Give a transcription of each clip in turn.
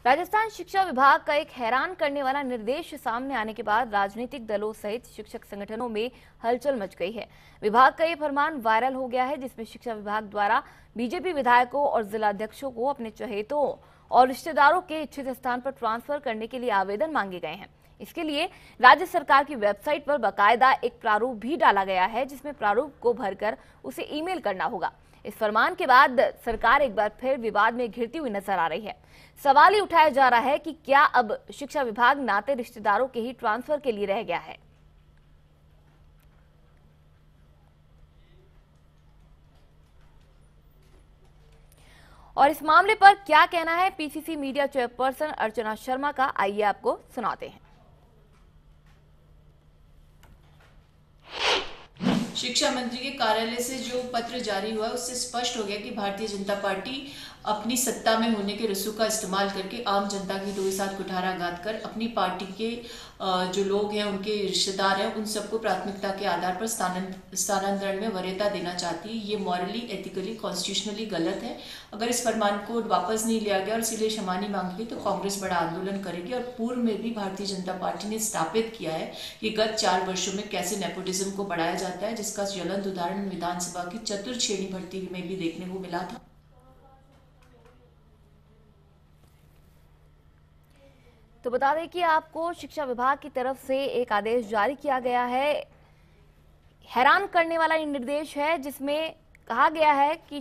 राजस्थान शिक्षा विभाग का एक हैरान करने वाला निर्देश सामने आने के बाद राजनीतिक दलों सहित शिक्षक संगठनों में हलचल मच गई है। विभाग का ये फरमान वायरल हो गया है, जिसमें शिक्षा विभाग द्वारा बीजेपी विधायकों और जिलाध्यक्षों को अपने चहेतों और रिश्तेदारों के इच्छित स्थान पर ट्रांसफर करने के लिए आवेदन मांगे गए हैं। इसके लिए राज्य सरकार की वेबसाइट पर बाकायदा एक प्रारूप भी डाला गया है, जिसमें प्रारूप को भरकर उसे ईमेल करना होगा। इस फरमान के बाद सरकार एक बार फिर विवाद में घिरती हुई नजर आ रही है। सवाल ही उठाया जा रहा है कि क्या अब शिक्षा विभाग नाते रिश्तेदारों के ही ट्रांसफर के लिए रह गया है। और इस मामले पर क्या कहना है PCC media chairperson Archana Sharma का, आइए आपको सुनाते हैं। शिक्षा मंत्री के कार्यालय से जो पत्र जारी हुआ उससे स्पष्ट हो गया कि भारतीय जनता पार्टी अपनी सत्ता में होने के रसूख का इस्तेमाल करके आम जनता की दो साथ कुठाराघात कर अपनी पार्टी के जो लोग हैं, उनके रिश्तेदार हैं, उन सबको प्राथमिकता के आधार पर स्थानांतरण में वरीयता देना चाहती है। ये मॉरली, एथिकली, कॉन्स्टिट्यूशनली गलत है। अगर इस फरमान को वापस नहीं लिया गया और इसीलिए क्षमा नहीं मांगी गई तो कांग्रेस बड़ा आंदोलन करेगी। और पूर्व में भी भारतीय जनता पार्टी ने स्थापित किया है कि गत 4 वर्षों में कैसे नेपोटिज्म को बढ़ाया जाता है, जिसका ज्वलंत उदाहरण विधानसभा की चतुर्थ श्रेणी भर्ती में भी देखने को मिला था। तो बता दें कि आपको शिक्षा विभाग की तरफ से एक आदेश जारी किया गया है। हैरान करने वाला ये निर्देश है, जिसमें कहा गया है कि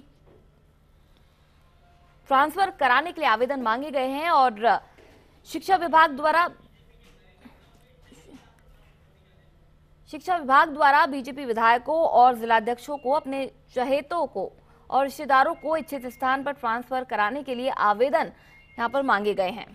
ट्रांसफर कराने के लिए आवेदन मांगे गए हैं और शिक्षा विभाग द्वारा बीजेपी विधायकों और जिलाध्यक्षों को अपने चहेतों को और रिश्तेदारों को इच्छित स्थान पर ट्रांसफर कराने के लिए आवेदन यहां पर मांगे गए हैं।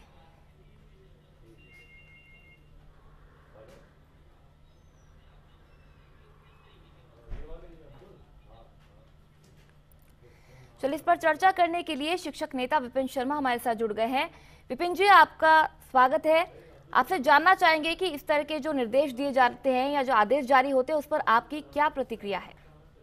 चलिए, इस पर चर्चा करने के लिए शिक्षक नेता विपिन शर्मा हमारे साथ जुड़ गए हैं। विपिन जी, आपका स्वागत है। आपसे जानना चाहेंगे कि इस तरह के जो निर्देश दिए जाते हैं या जो आदेश जारी होते हैं, उस पर आपकी क्या प्रतिक्रिया है?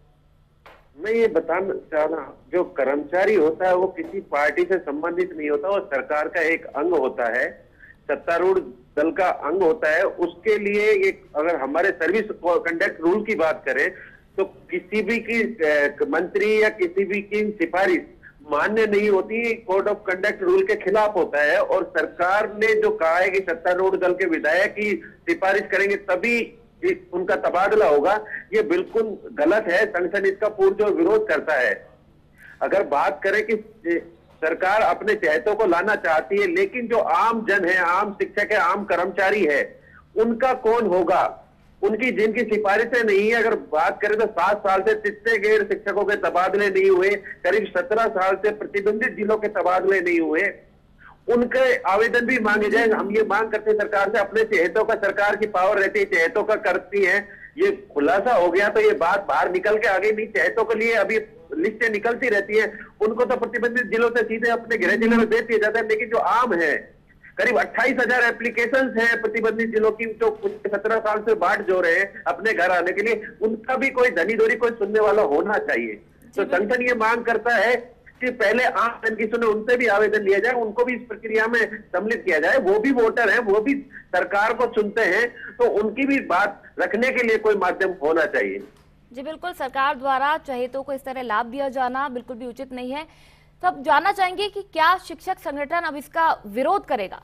मैं ये बताना चाह रहा हूँ, जो कर्मचारी होता है वो किसी पार्टी से संबंधित नहीं होता, वो सरकार का एक अंग होता है, सत्तारूढ़ दल का अंग होता है। उसके लिए एक, अगर हमारे सर्विस कंडक्ट रूल की बात करें तो किसी भी की मंत्री या किसी भी की सिफारिश मान्य नहीं होती, कोड ऑफ कंडक्ट रूल के खिलाफ होता है। और सरकार ने जो कहा है कि सत्तारूढ़ दल के विधायक की सिफारिश करेंगे तभी उनका तबादला होगा, ये बिल्कुल गलत है। संगठन इसका पुरजोर विरोध करता है। अगर बात करें कि सरकार अपने चहेतों को लाना चाहती है, लेकिन जो आम जन है, आम शिक्षक है, आम कर्मचारी है, उनका कौन होगा? उनकी जिनकी सिफारिशें नहीं है, अगर बात करें तो 7 साल से कितने गैर शिक्षकों के तबादले नहीं हुए, करीब 17 साल से प्रतिबंधित जिलों के तबादले नहीं हुए, उनके आवेदन भी मांगे जाए। हम ये मांग करते हैं सरकार से, अपने चहेतों का, सरकार की पावर रहती है, चहेतों का करती है। ये खुलासा हो गया तो ये बात बाहर निकल के आ गई। नहीं, चहेतों के लिए अभी लिस्टें निकलती रहती है, उनको तो प्रतिबंधित जिलों से सीधे अपने गृह जिले में भेज दिया जाता है। लेकिन जो आम है, करीब 28,000 एप्लीकेशंस हैं प्रतिबंधित जिलों की, जो 17 साल से बाट जो रहे हैं अपने घर आने के लिए, उनका भी कोई धनी धोरी कोई सुनने वाला होना चाहिए। तो संगठन ये मांग करता है कि पहले आम जन की सुने, उनसे भी आवेदन लिया जाए, उनको भी इस प्रक्रिया में सम्मिलित किया जाए। वो भी वोटर हैं, वो भी सरकार को सुनते हैं, तो उनकी भी बात रखने के लिए कोई माध्यम होना चाहिए। जी बिल्कुल, सरकार द्वारा चहेतों को इस तरह लाभ दिया जाना बिल्कुल भी उचित नहीं है। तो अब जानना चाहेंगे कि क्या शिक्षक संगठन अब इसका विरोध करेगा?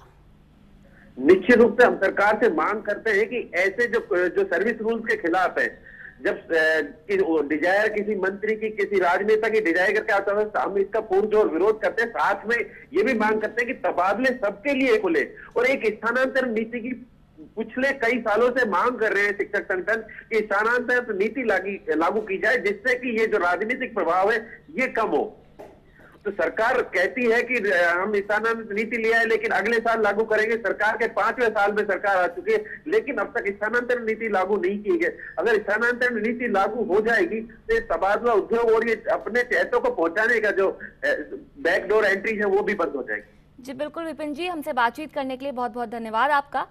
निश्चित रूप से हम सरकार से मांग करते हैं कि ऐसे जो सर्विस रूल्स के खिलाफ है, जब डिजायर किसी मंत्री की, किसी राजनेता की डिजायर करके आता है, हम इसका पुरजोर विरोध करते हैं। साथ में ये भी मांग करते हैं कि तबादले सबके लिए खुले और एक स्थानांतरण नीति की पिछले कई सालों से मांग कर रहे हैं शिक्षक संगठन कि स्थानांतरण नीति लागू की जाए, जिससे कि ये जो राजनीतिक प्रभाव है ये कम हो। तो सरकार कहती है कि हम स्थानांतरण नीति लिया है, लेकिन अगले साल लागू करेंगे। सरकार के 5वें साल में सरकार आ चुकी है, लेकिन अब तक स्थानांतरण नीति लागू नहीं की गई। अगर स्थानांतरण नीति लागू हो जाएगी तो तबादला उद्योग और ये अपने चहेतों को पहुंचाने का जो बैकडोर एंट्री है वो भी बंद हो जाएगी। जी बिल्कुल विपिन जी, हमसे बातचीत करने के लिए बहुत बहुत धन्यवाद आपका।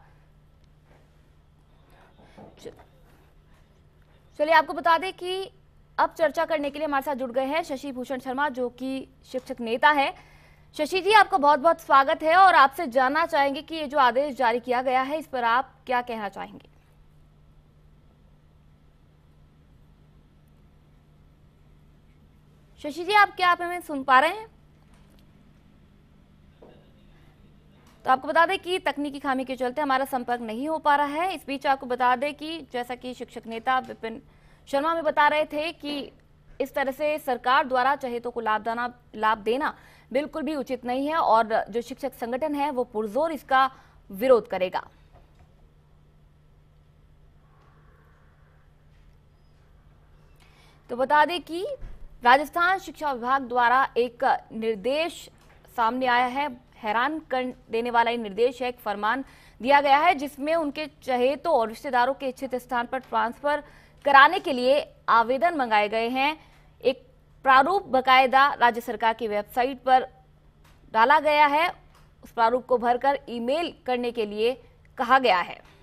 चलिए, आपको बता दें कि अब चर्चा करने के लिए हमारे साथ जुड़ गए हैं शशि भूषण शर्मा, जो कि शिक्षक नेता है। शशि जी, आपका बहुत बहुत स्वागत है और आपसे जानना चाहेंगे कि ये जो आदेश जारी किया गया है इस पर आप क्या कहना चाहेंगे। शशि जी, आप हमें सुन पा रहे हैं? तो आपको बता दें कि तकनीकी खामी के चलते हमारा संपर्क नहीं हो पा रहा है। इस बीच आपको बता दें कि जैसा कि शिक्षक नेता विपिन शर्मा में बता रहे थे कि इस तरह से सरकार द्वारा चहेतों को लाभ देना बिल्कुल भी उचित नहीं है और जो शिक्षक संगठन है वो पुरजोर इसका विरोध करेगा। तो बता दें कि राजस्थान शिक्षा विभाग द्वारा एक निर्देश सामने आया है। हैरान कर देने वाला ये निर्देश है। एक फरमान दिया गया है जिसमें उनके चहेतों और रिश्तेदारों के इच्छित स्थान पर ट्रांसफर कराने के लिए आवेदन मंगाए गए हैं। एक प्रारूप बकायदा राज्य सरकार की वेबसाइट पर डाला गया है। उस प्रारूप को भरकर ईमेल करने के लिए कहा गया है।